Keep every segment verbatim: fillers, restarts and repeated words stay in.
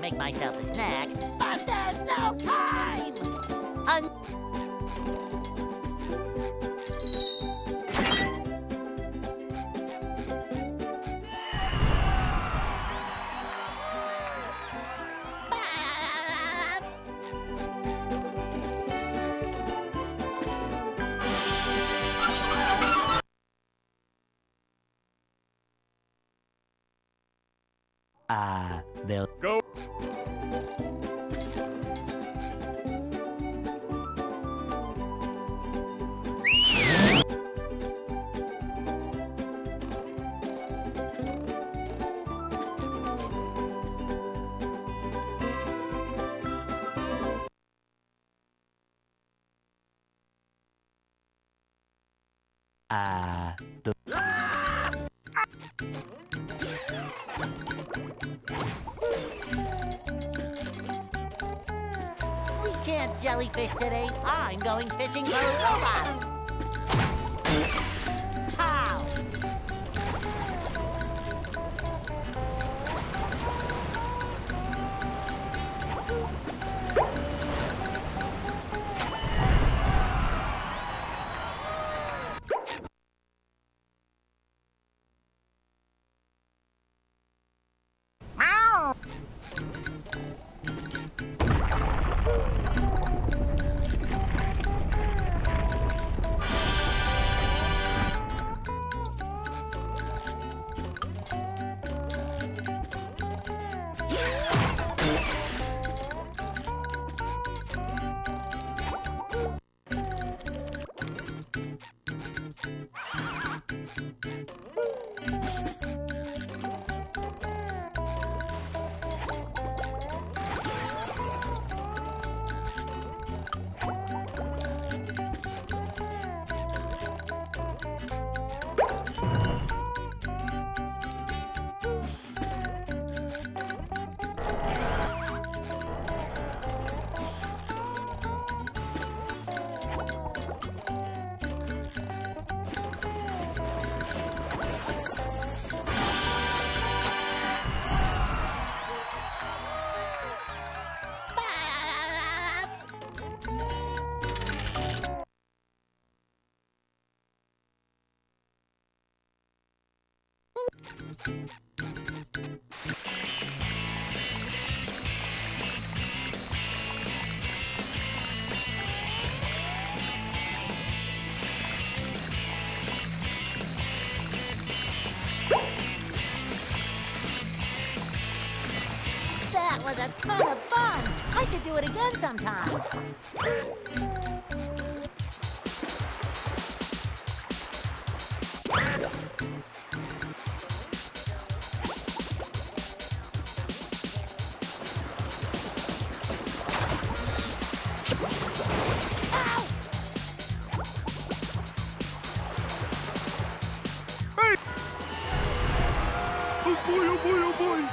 make myself a snack, but there's no time! Un Ah, uh, they'll go. Ah, uh, the We can't jellyfish today. I'm going fishing for robots. Pow! That was a ton of fun! I should do it again sometime. Oh boy, oh boy, oh boy!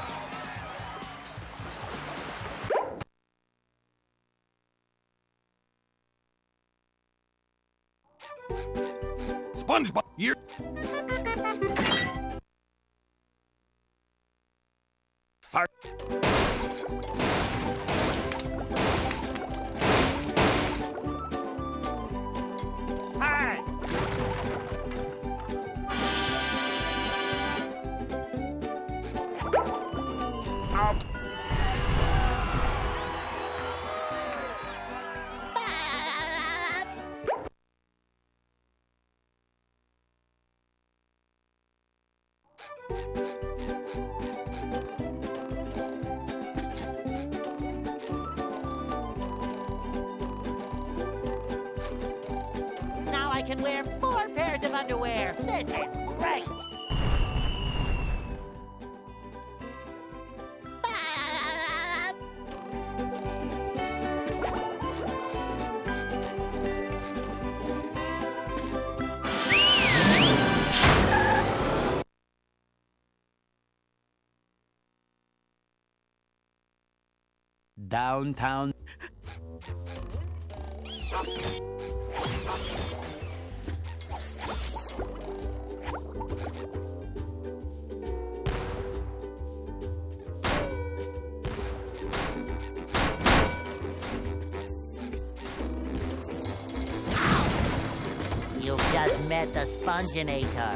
SpongeBob, you're... Fire. Hi! Up. Now I can wear four pairs of underwear. This is great. Downtown. met the Sponginator.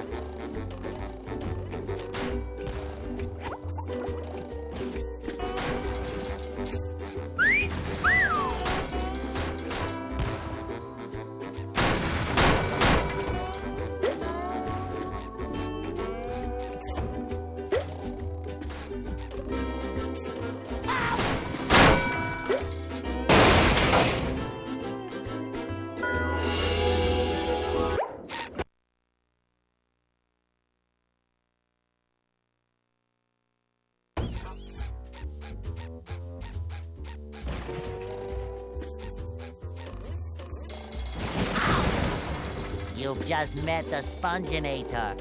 You've just met the Sponginator.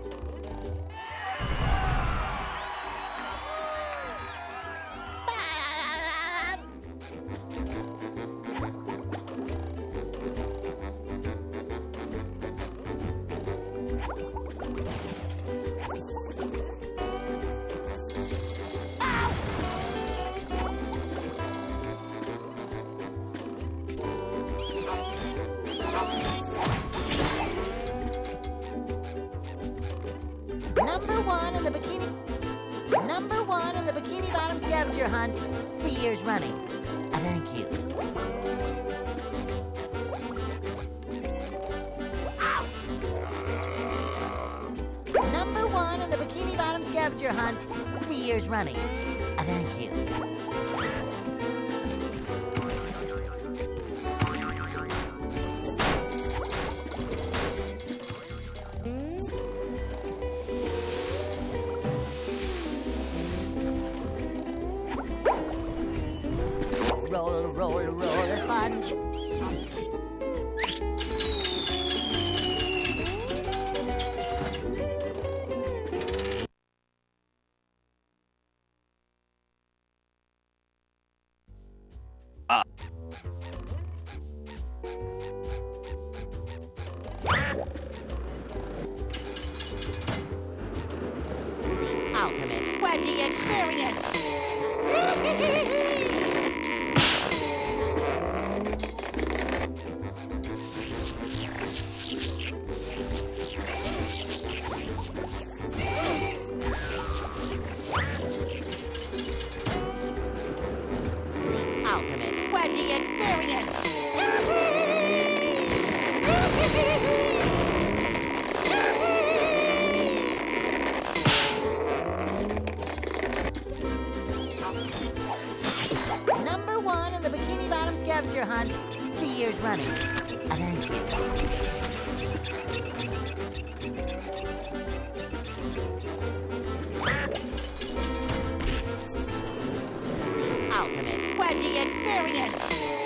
Number one in the bikini... Number one in the Bikini Bottom scavenger hunt. Three years running. Uh, thank you. Number one in the Bikini Bottom scavenger hunt. Three years running. Uh, thank you. Roll, roll, roll a sponge. Ah. The ultimate wedgie experience. Ultimate wedgie experience. Number one in the Bikini Bottom scavenger hunt. Three years running. Uh, thank you. Ultimate wedgie experience.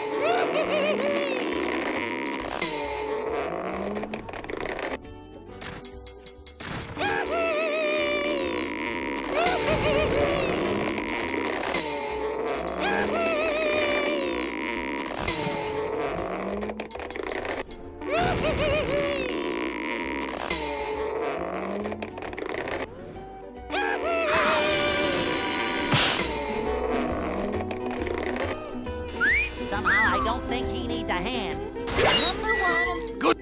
Somehow I don't think he needs a hand. Number one. Good.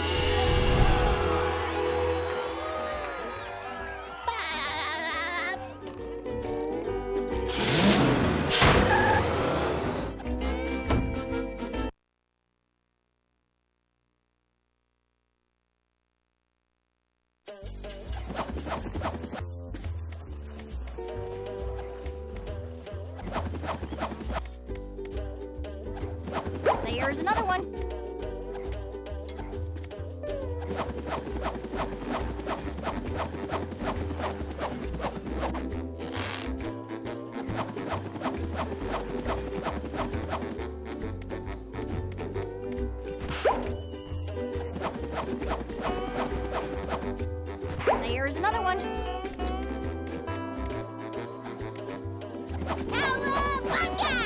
There's another one. There's another one. Cowabunga!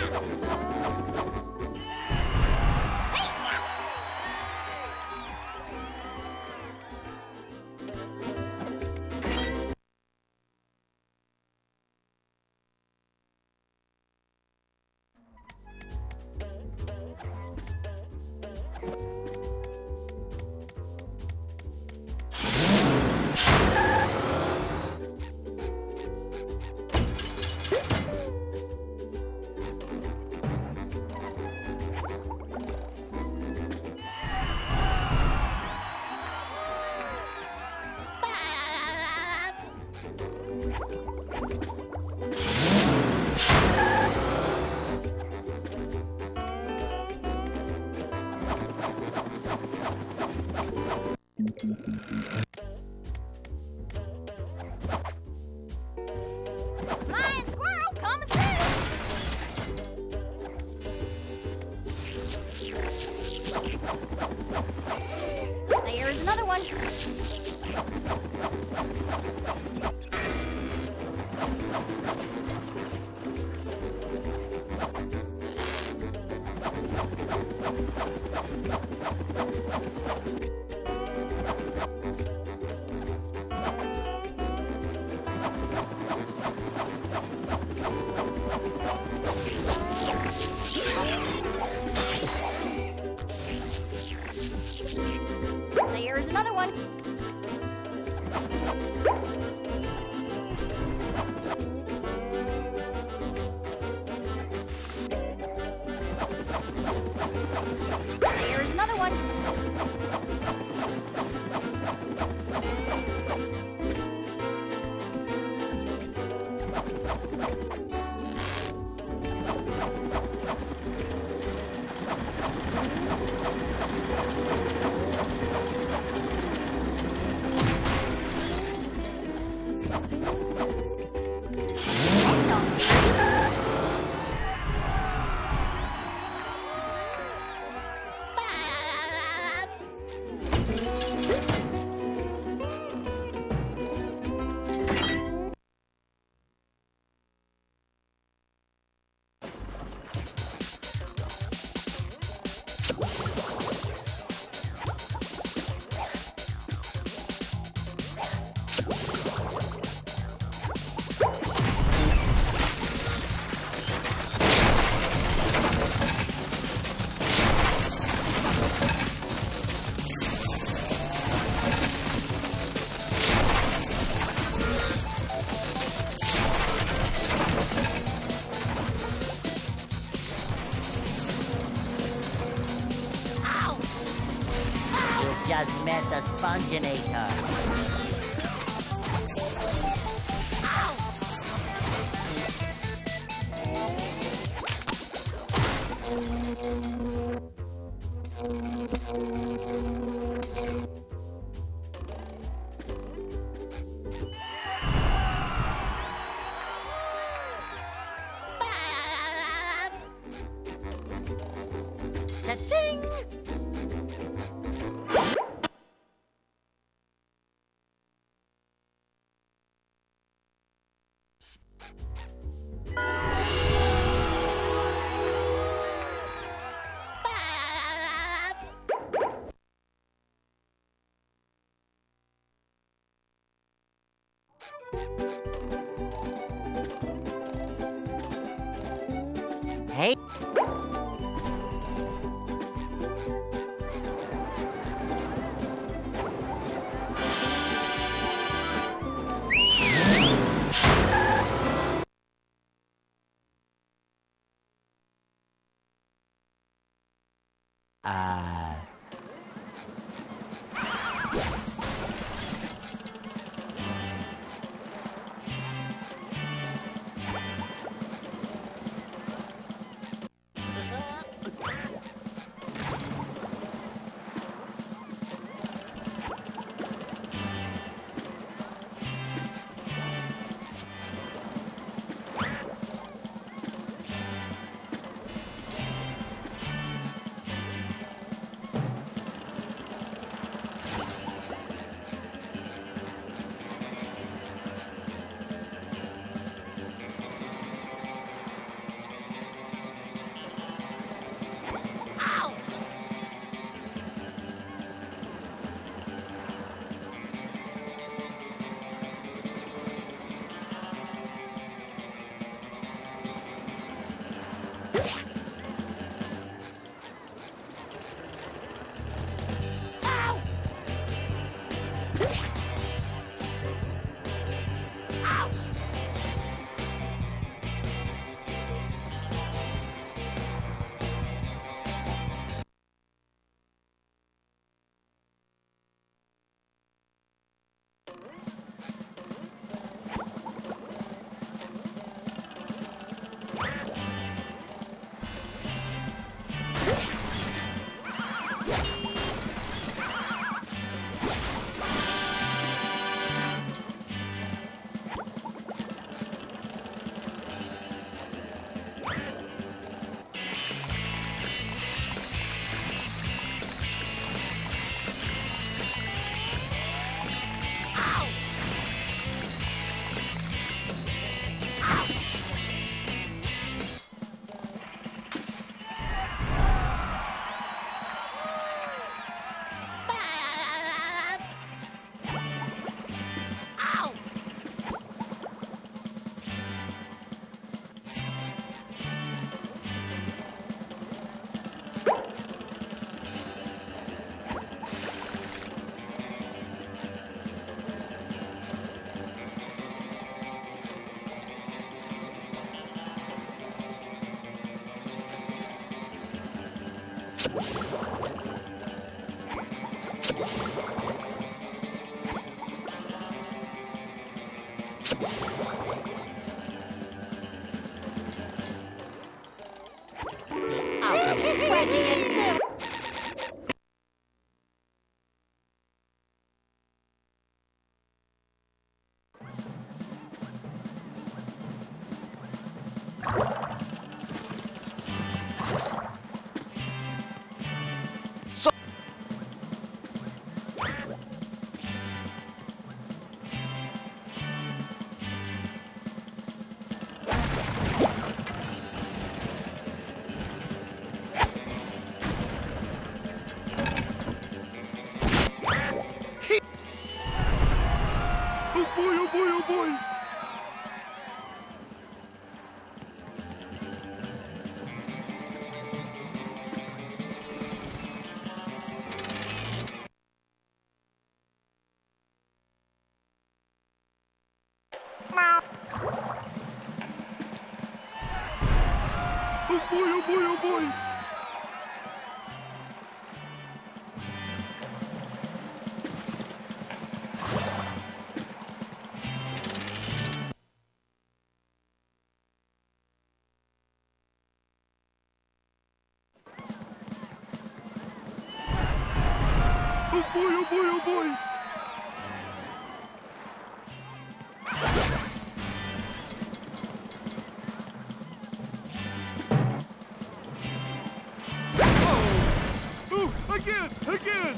one. Just met the Sponginator. Cha-ching! Hey. Uh... Where'd you get there? Oh boy, oh boy, oh boy! Oh boy, oh boy, oh boy! Oh boy, oh boy, oh boy! Oh, again, again!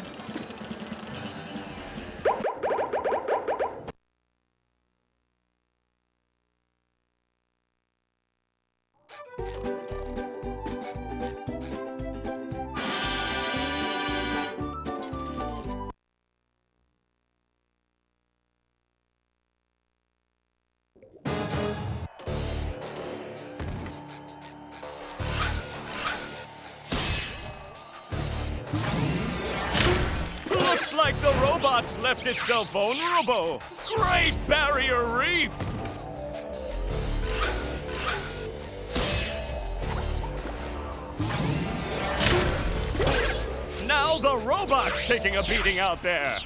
Looks like the robots left itself vulnerable. Great Barrier Reef! Now the robot's taking a beating out there.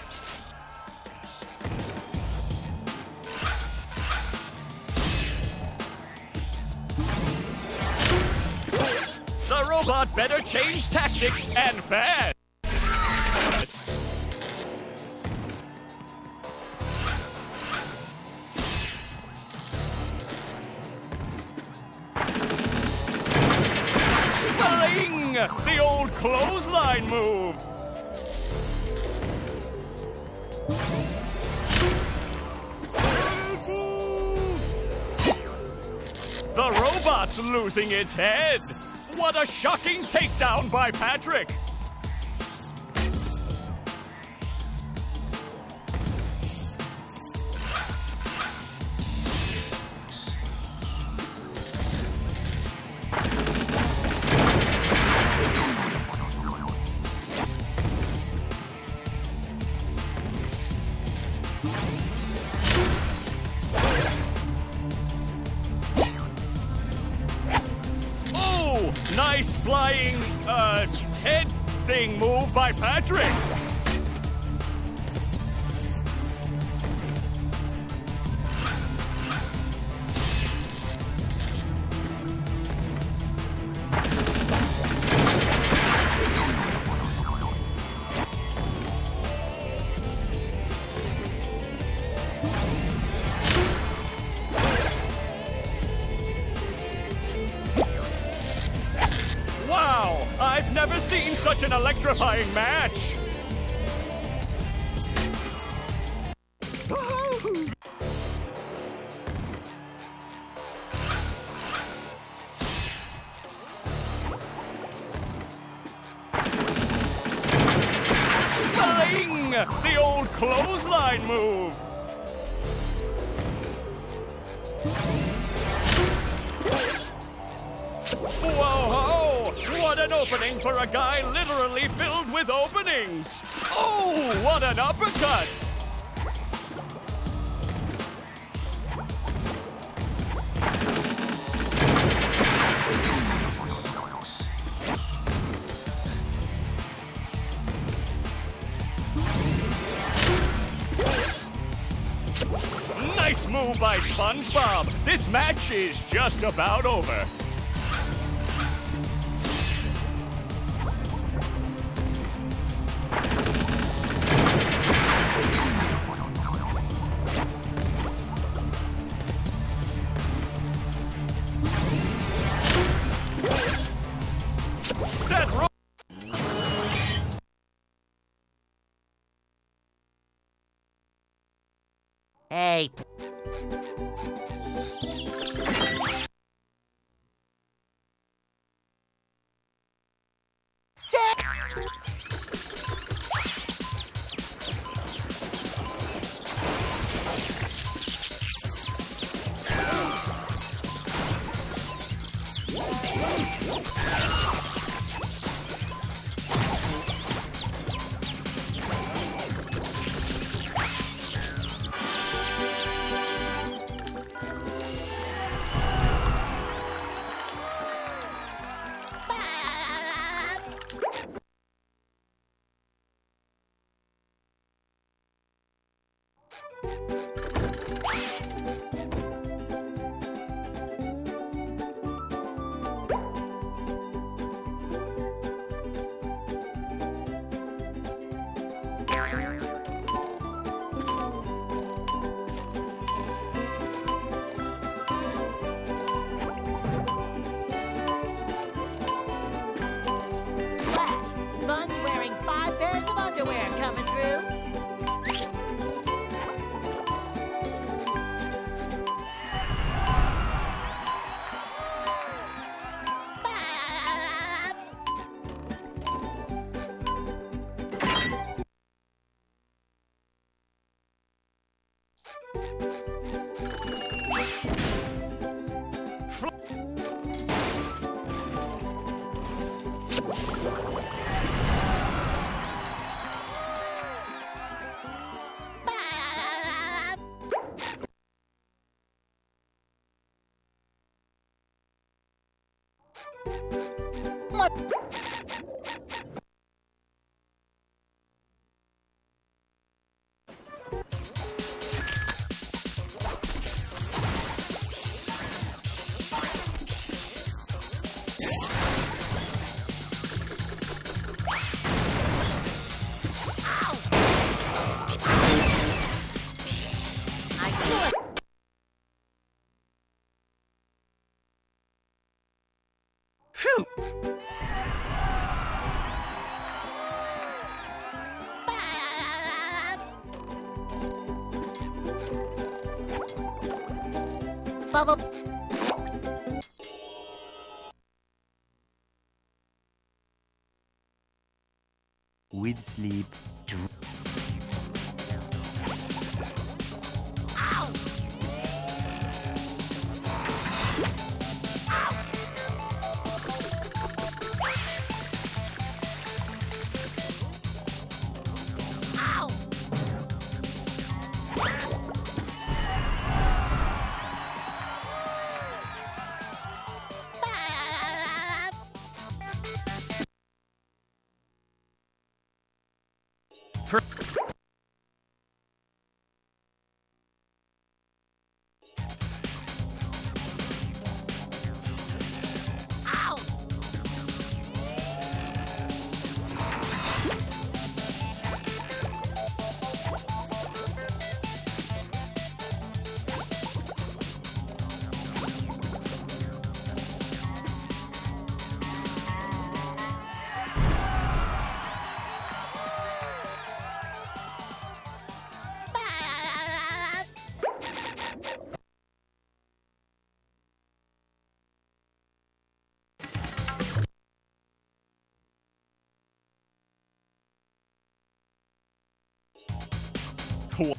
The robot better change tactics and fast. Spelling! The old clothesline move. The robot's losing its head. What a shocking takedown by Patrick. Oh, nice flying, uh, head thing move by Patrick. Wow, I've never seen such an electrifying match. Spelling! The old clothesline move. Whoa! What an opening for a guy literally filled with openings! Oh, what an uppercut! by SpongeBob. This match is just about over. That ro- Hey. Flash, Sponge wearing five pairs of underwear coming through. What? I knew it. Phew! Bubble. With sleep too. Ow! Ow! For- Ow! Cool.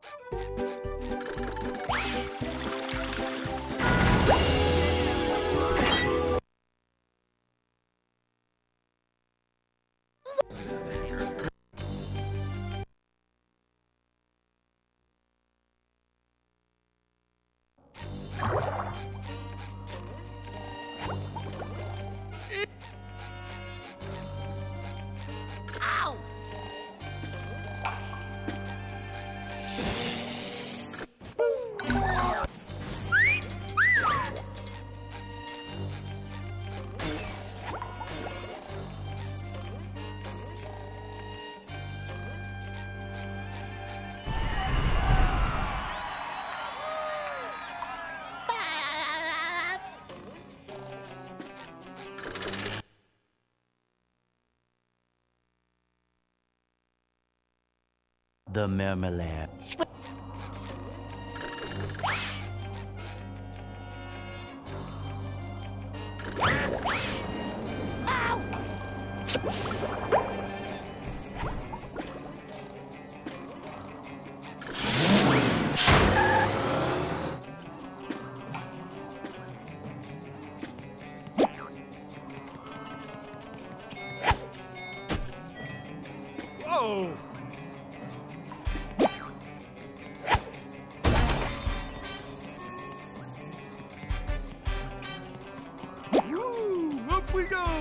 The Marmalade. Whoa! Woo! Up we go!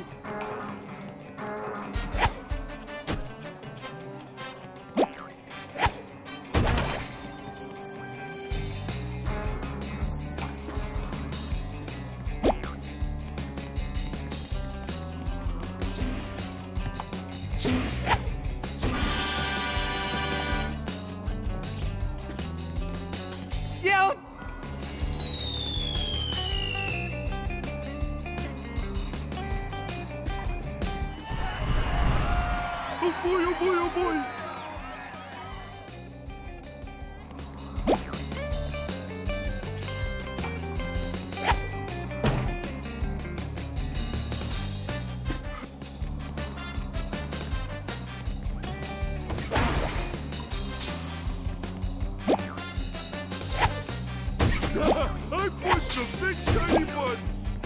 Yeah. Oh boy, oh boy, oh boy! I pushed the big shiny button!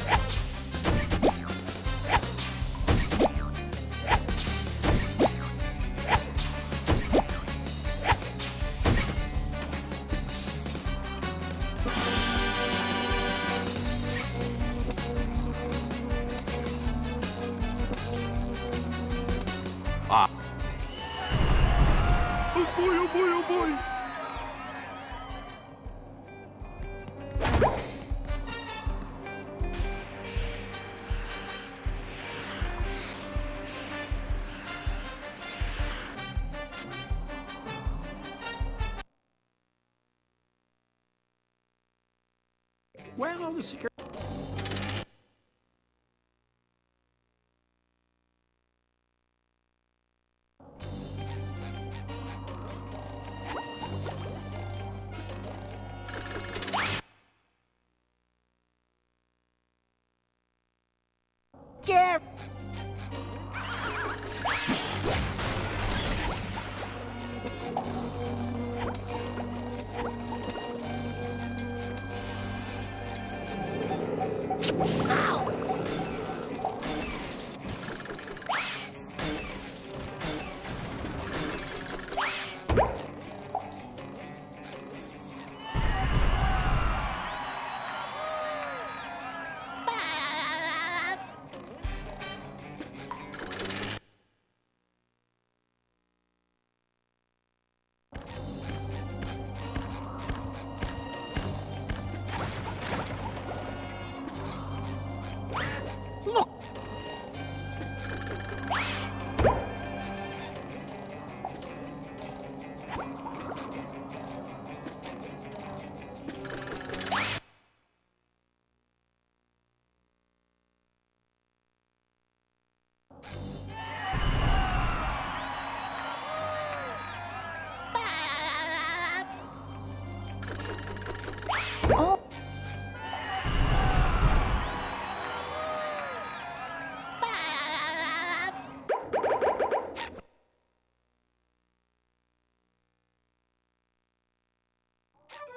Ah. Oh boy, oh boy, oh boy! Well, the security. Gary!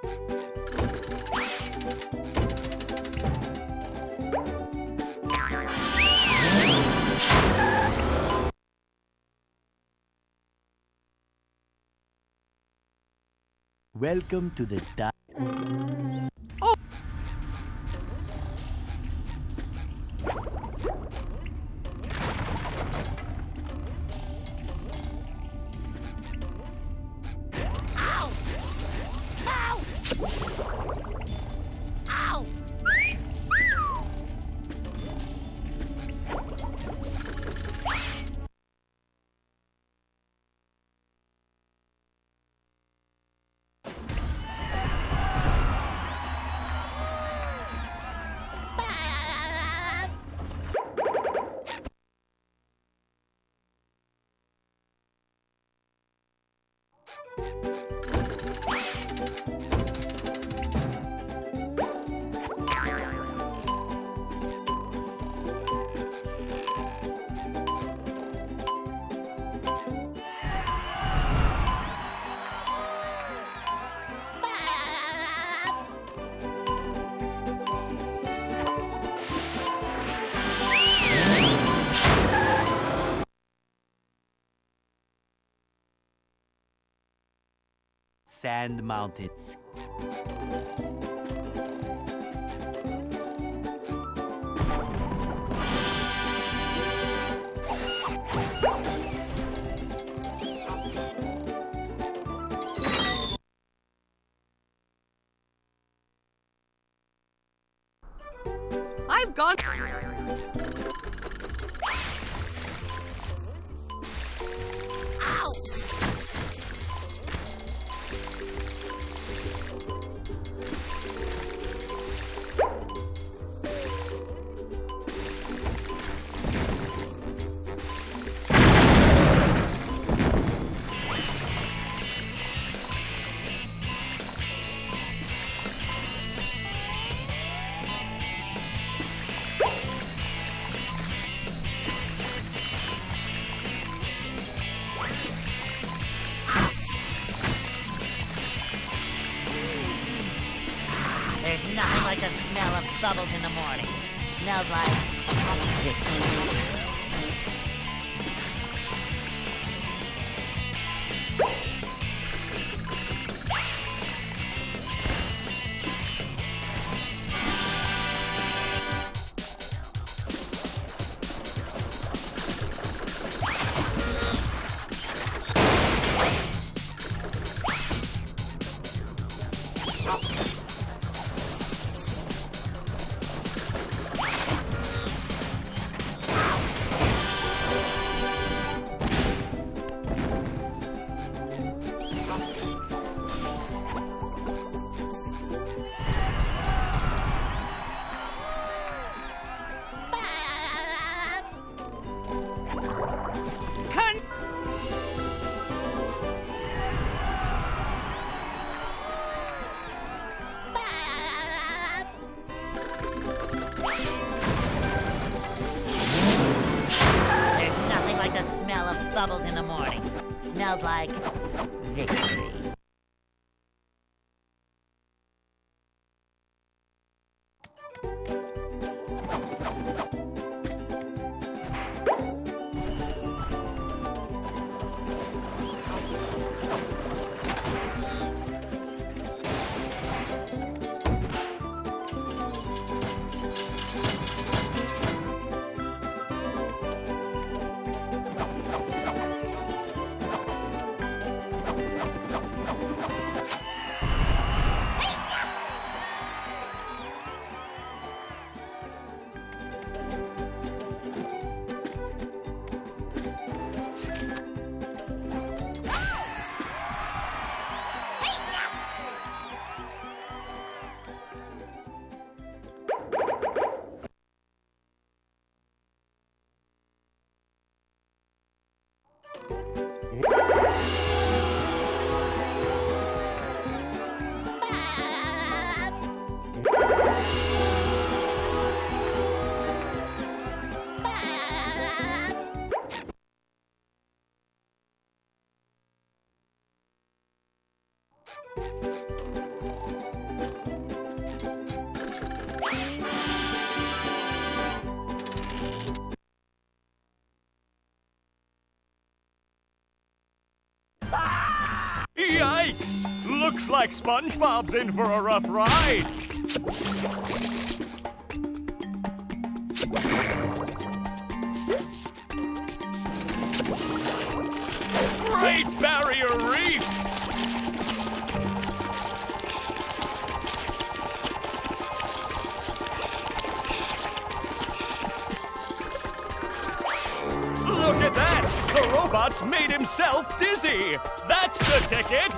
Welcome to the di- Sand Mountains. I've gone. There's nothing like the smell of bubbles in the morning. Smells like victory. Bubbles in the morning. Smells like victory. Looks like SpongeBob's in for a rough ride. Great Barrier Reef! Look at that! The robot's made himself dizzy! That's the ticket!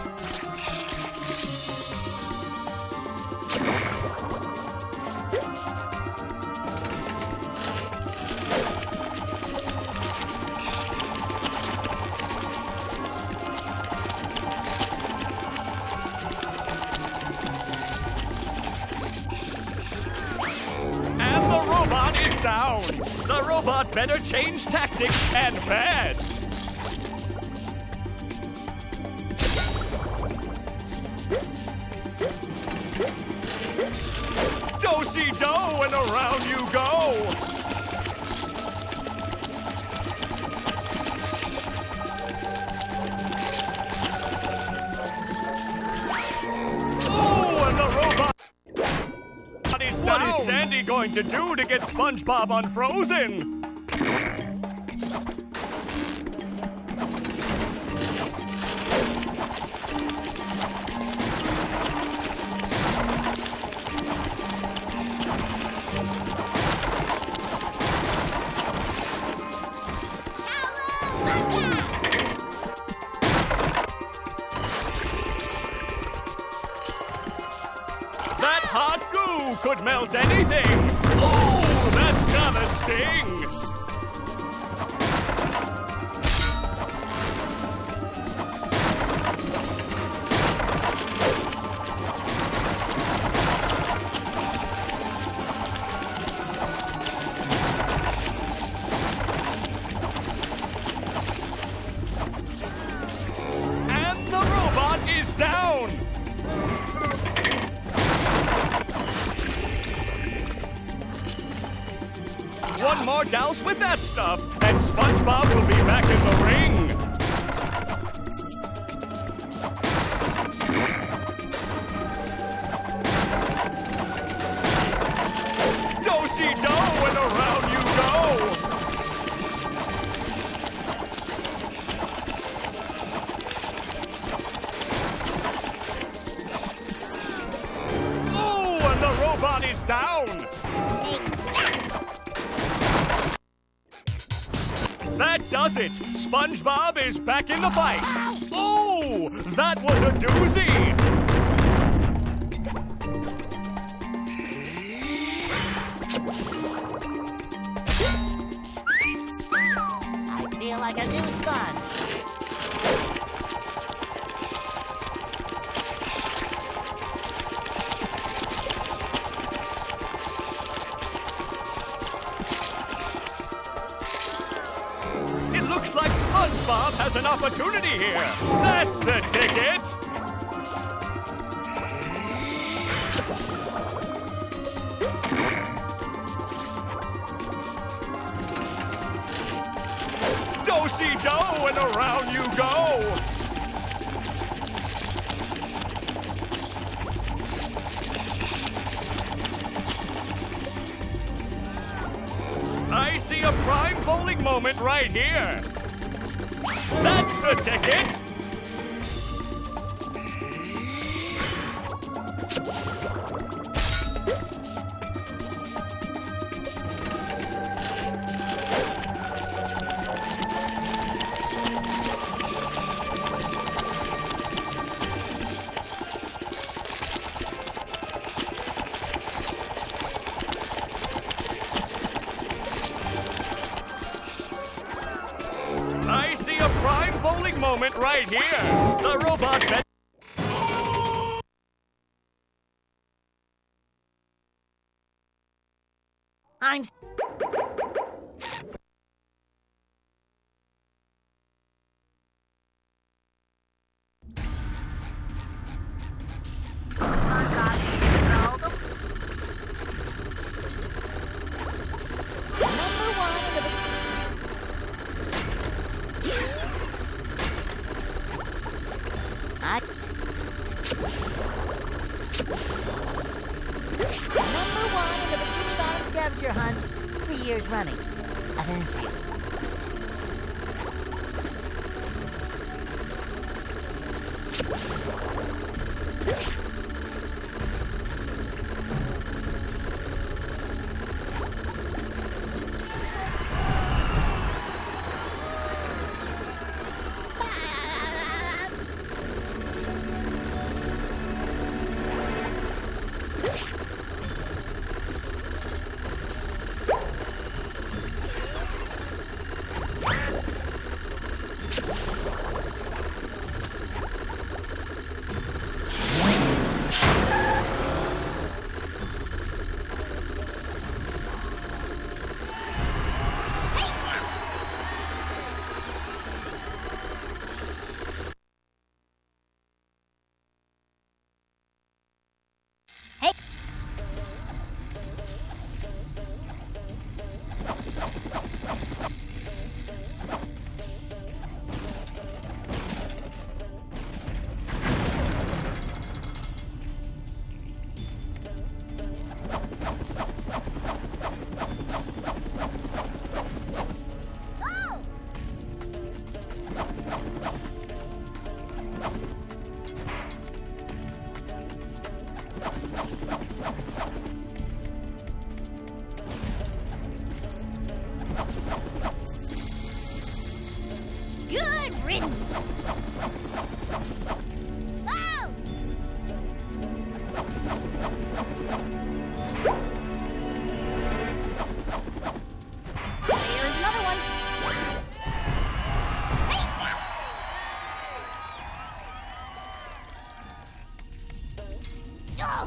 And the robot is down! The robot better change tactics and fast! Do-si-do and around you go! Oh, and the robot is down! What is Sandy going to do to get SpongeBob unfrozen? That hot goo could melt anything! Oh, that's gonna sting! And the robot is down! One more douse with that stuff, and SpongeBob will be back in the ring! Do-si-do and around you go! Oh, and the robot is down! That does it! SpongeBob is back in the fight! Oh! That was a doozy! I feel like a new sponge. It looks like SpongeBob has an opportunity here! That's the ticket! Do-si-do and around you go! I see a prime bowling moment right here! That's the ticket! I see a prime bowling moment right here! The robot bet- I'm... Number one in the... I... Number one in the Bikini Bottom scavenger hunt, three years running. A thank you. Good riddance. Oh! Here's another one. Oh!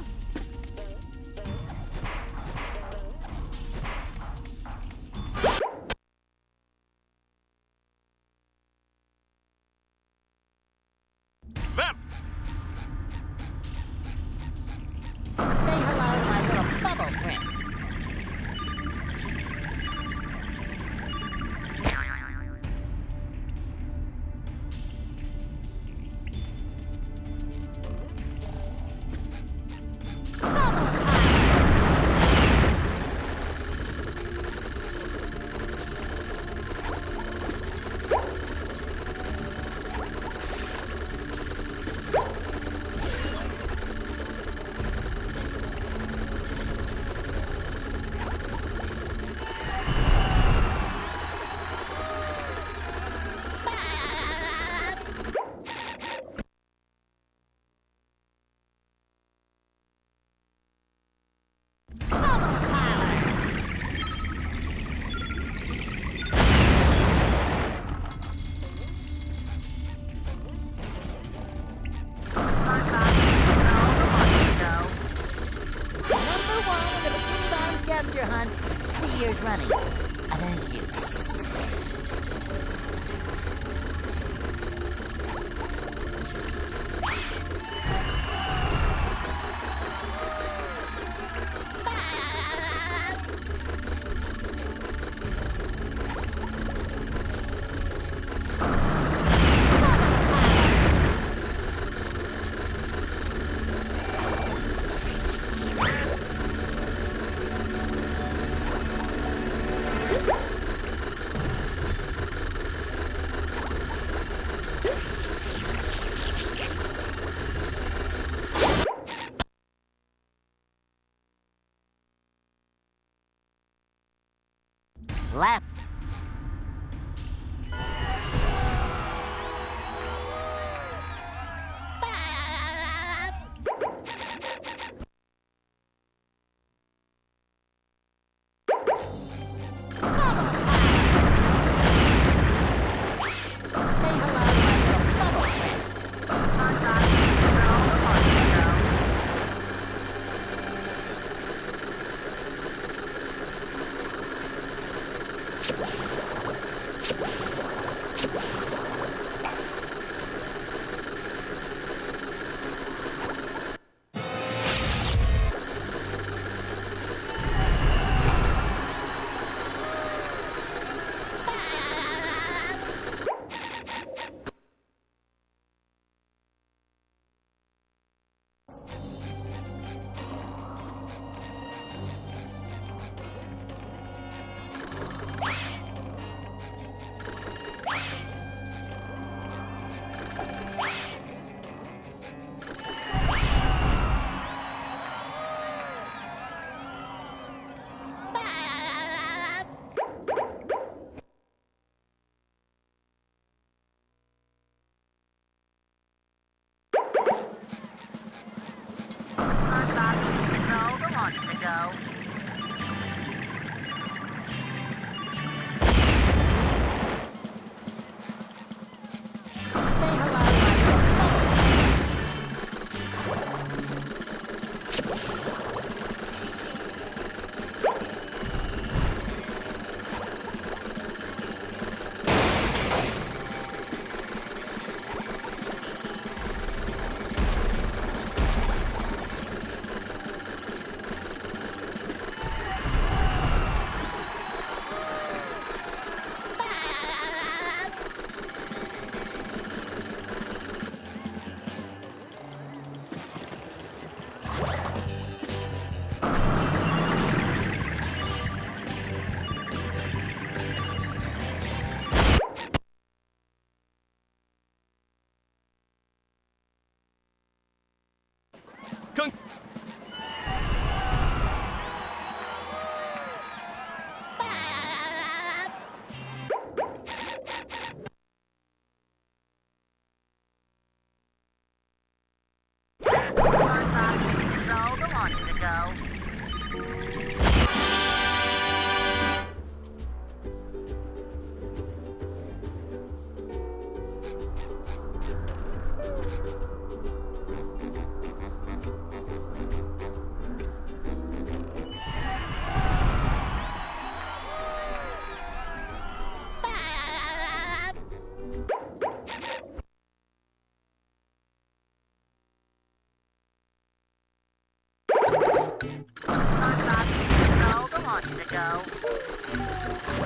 Say hello to my little bubble friend. Scavenger hunt, three years running. A thank you. Left. launch to go. Say hello, Con control, the launch to go. Control, the launch to go.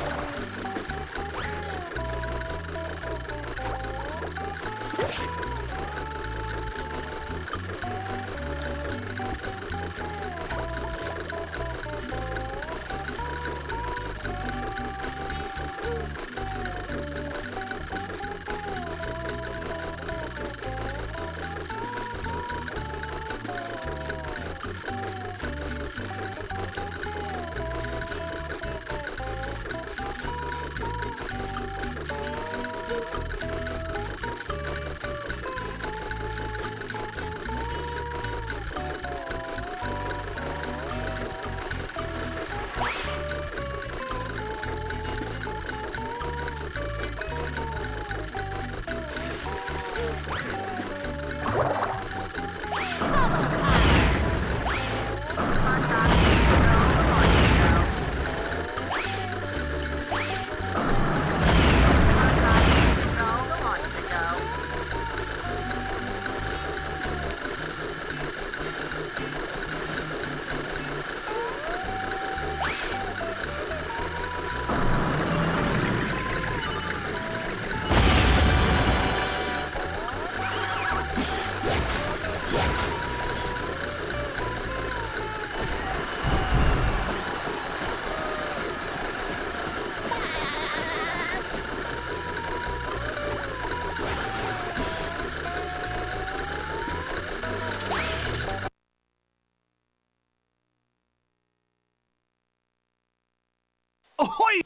Ahoy!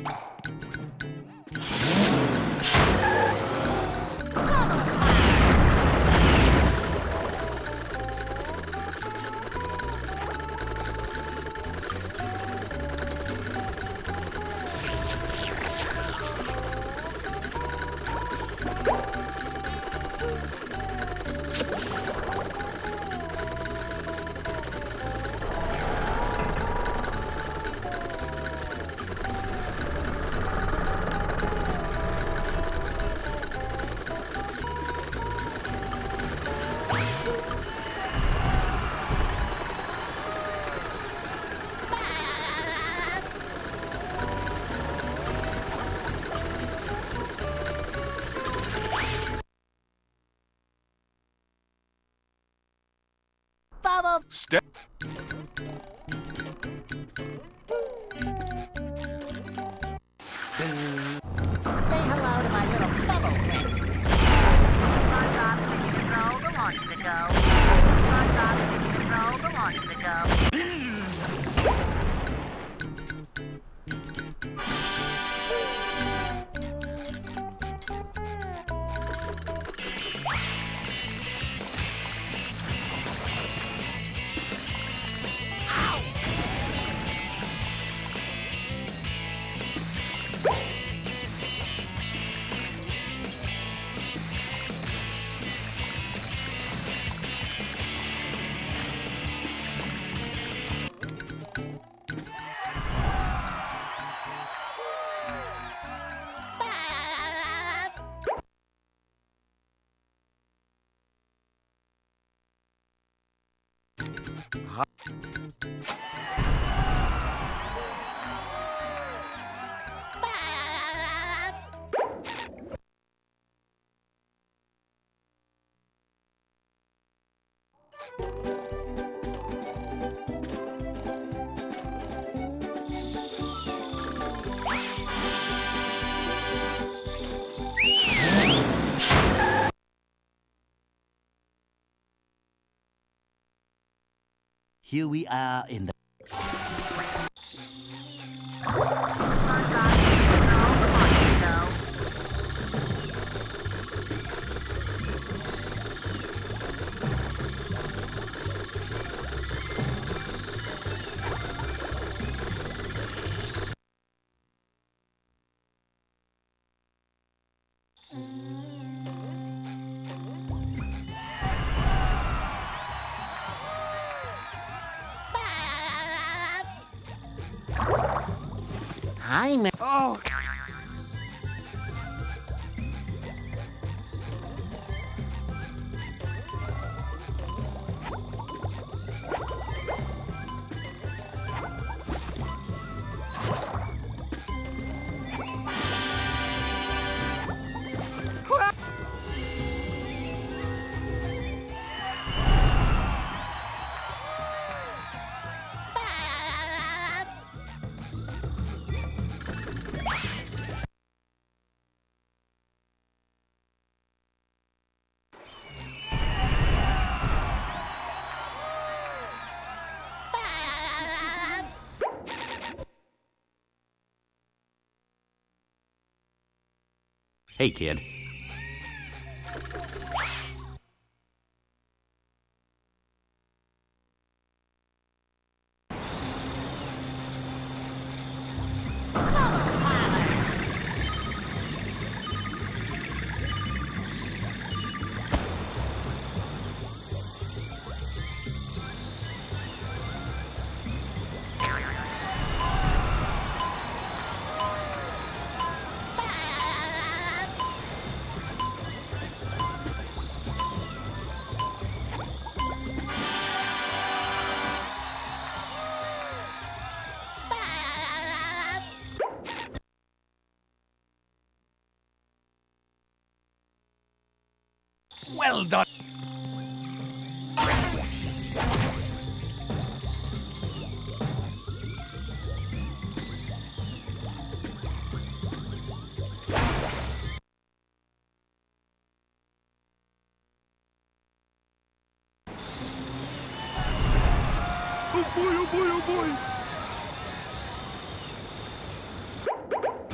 Bubble. Step. Say hello to my little bubble friend. SpongeBob, ready to go, the launch to go. SpongeBob, ready to go, the launch to go. Here we are in the Hi, Mary. Oh! Hey, kid. Well done! Oh boy, oh boy, oh boy!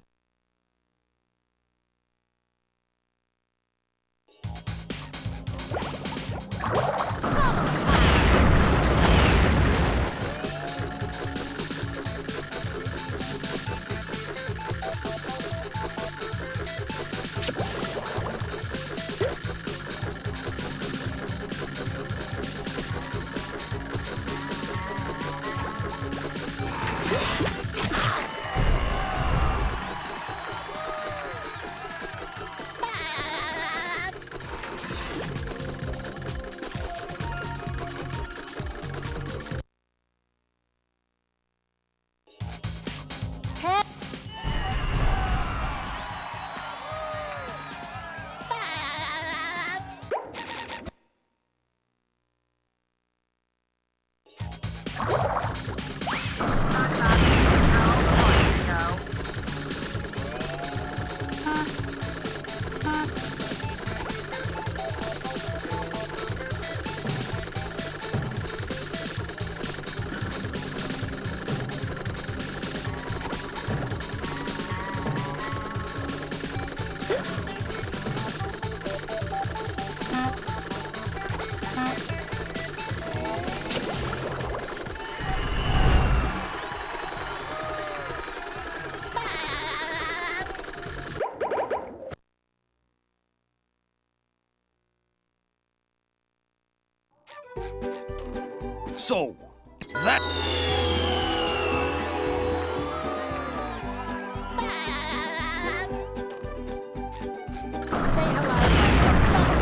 So, that... Say hello to my little bubble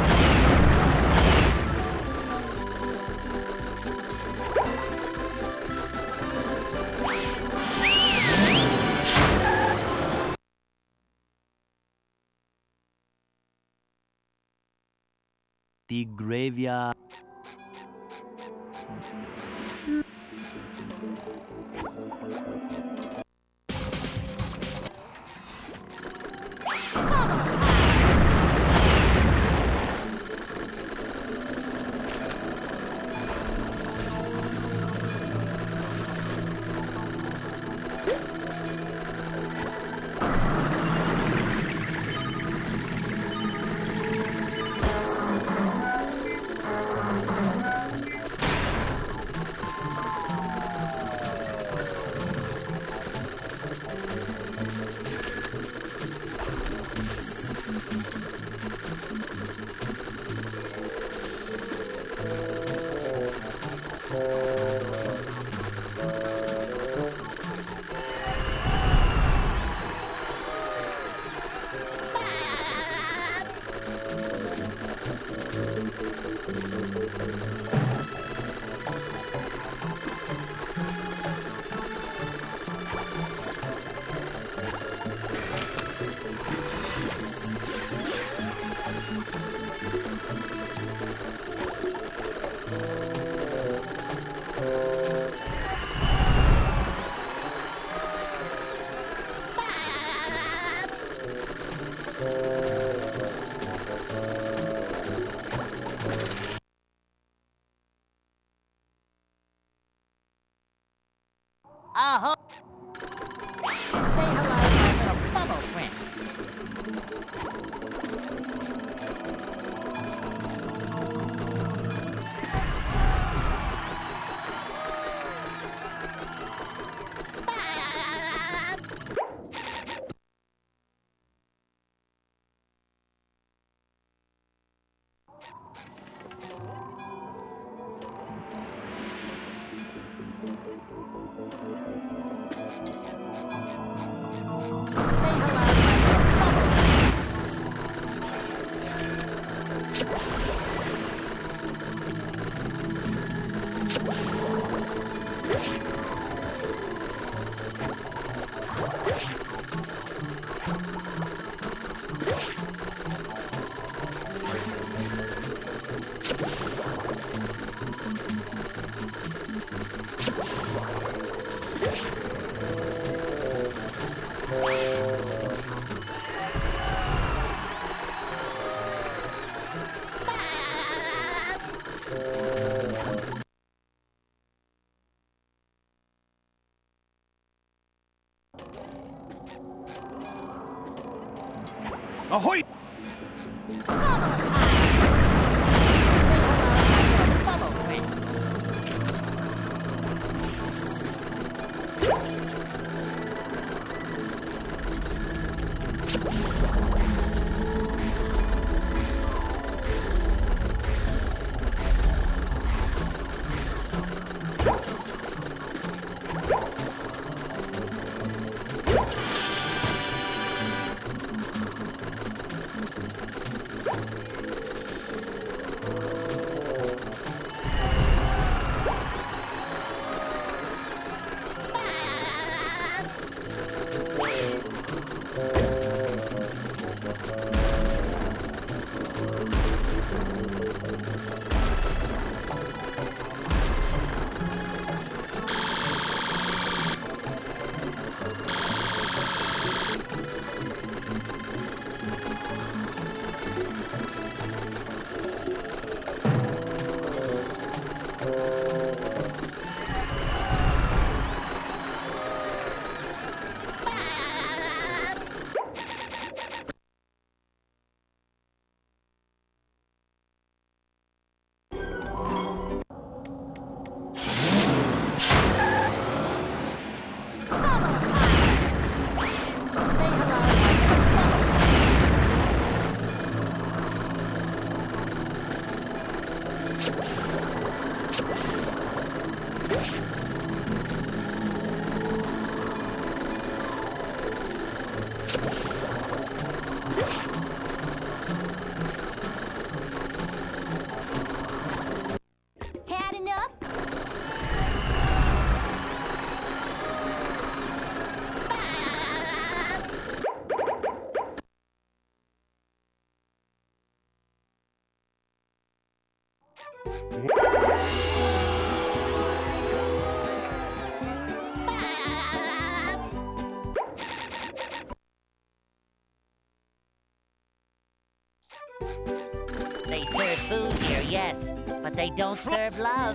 The graveyard. Aho! Say hello to my little bubble friend. Ahoy! Bubble friend. They serve food here, yes, but they don't serve love.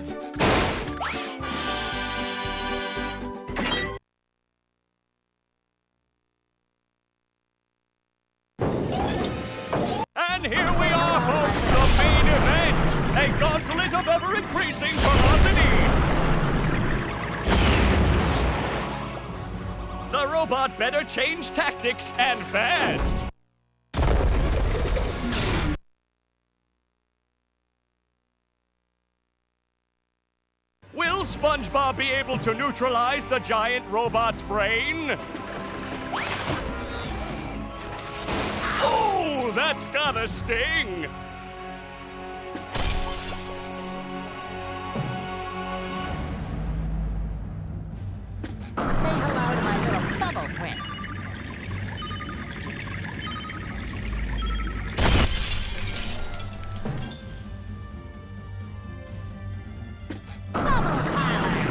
And here we are, folks, the main event! A gauntlet of ever-increasing ferocity! The robot better change tactics and fast! Will SpongeBob be able to neutralize the giant robot's brain? Oh, that's gotta sting! Say hello to my little bubble friend. Bubble power!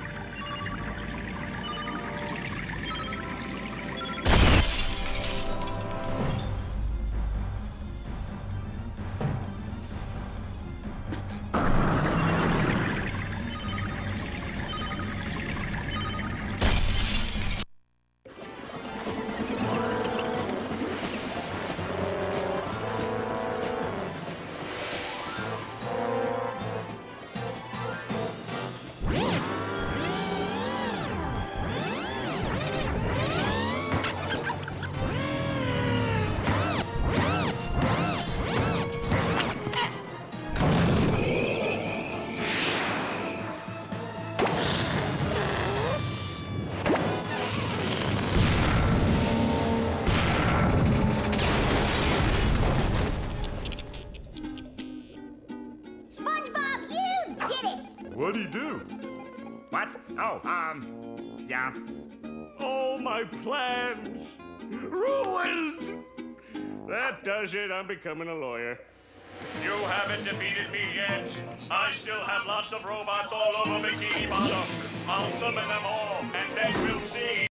SpongeBob, you did it! What'd he do? What? Oh, um, yeah. All my plans ruined! That does it. I'm becoming a lawyer. You haven't defeated me yet. I still have lots of robots all over Bikini Bottom. I'll summon them all, and then we'll see.